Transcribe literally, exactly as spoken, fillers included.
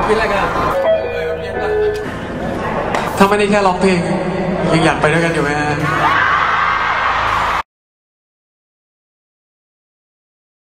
กินอะไรกันถ้าไม่ได้แค่ร้องเพลงยังอยากไปด้วยกันอยู่ไหมฮะ